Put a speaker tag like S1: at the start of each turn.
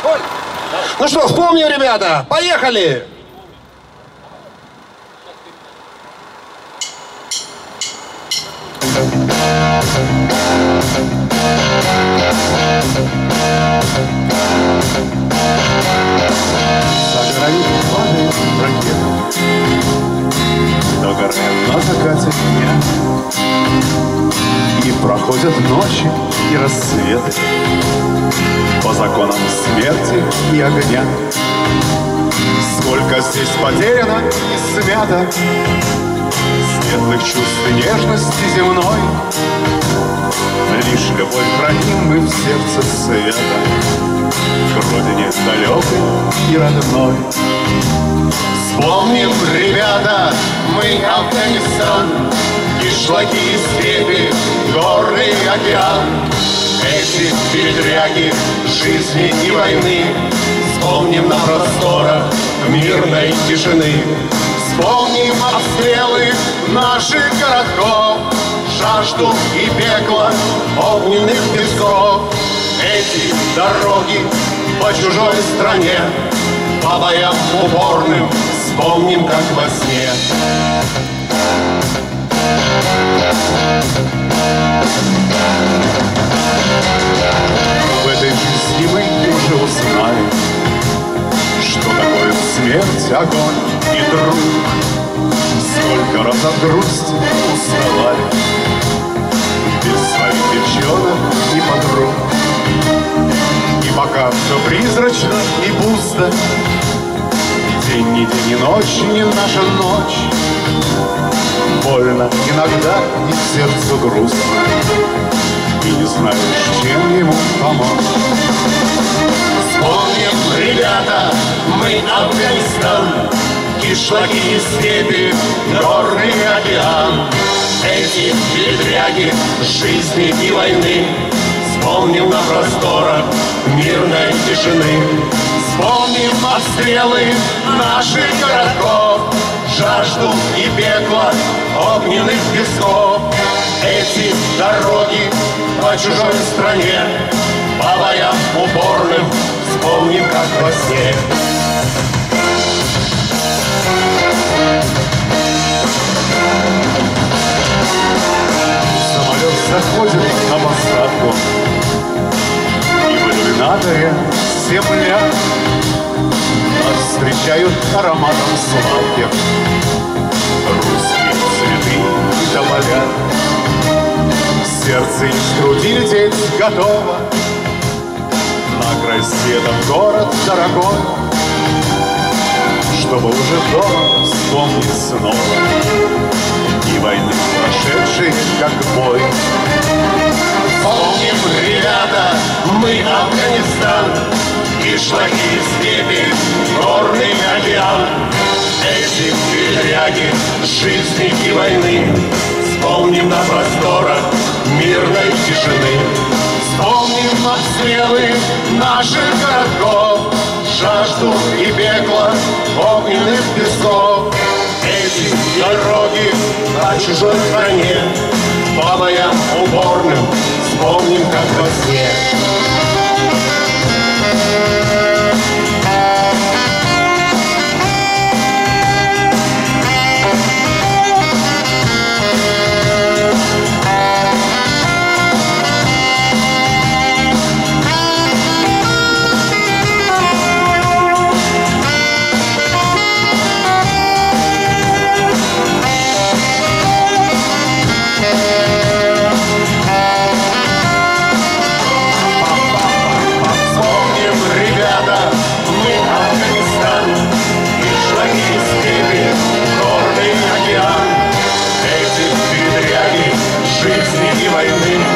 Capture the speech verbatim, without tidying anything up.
S1: Ну что, вспомним, ребята, поехали!
S2: За границей падает ракета, догорает на закате дня, и проходят ночи и рассветы по законам смерти и огня. Сколько здесь потеряно и смято светлых чувств и нежности земной, лишь любовь храним мы в сердце света к родине далекой и родной.
S3: Вспомним, ребята, мы Афганистан, кишлаки и степи, горный океан. Эти передряги жизни и войны вспомним на просторах мирной тишины. Вспомним обстрелы наших городков, жажду и пекло огненных песков. Эти дороги по чужой стране, по боям упорным вспомним, как во сне.
S2: В этой жизни мы уже узнали, что такое смерть, огонь и труд. Сколько раз от грусти уставали без своих девчонок и подруг. И пока все призрачно и пусто, день не день и ночь не наша ночь, больно иногда и сердцу грустно, и не знаешь, чем ему помочь.
S3: Вспомним, ребята, мы Афганистан, кишлаки и степи, горный океан. Эти передряги жизни и войны вспомним на просторах мирной тишины. Вспомним обстрелы наших городков, жажду и пекло огненных песков. Эти дороги по чужой стране, по боям упорным вспомним, как во сне.
S2: Самолет заходит на посадку, и в иллюминаторе земля нас встречают ароматом сладких русские цветы и тополя. Сердце из груди лететь готово на край света в город дорогой, чтобы уже дома вспомнить снова и войны прошедшей, как бой.
S3: Вспомним, ребята, мы Афганистан, кишлаки и степи, горный океан. Эти передряги жизни и войны вспомним на просторах мирной тишины. Вспомним обстрелы наших городков, жажду и пекло огненных песков. Эти дороги по чужой стране, по боям упорным вспомним, как во сне. Жизни и войны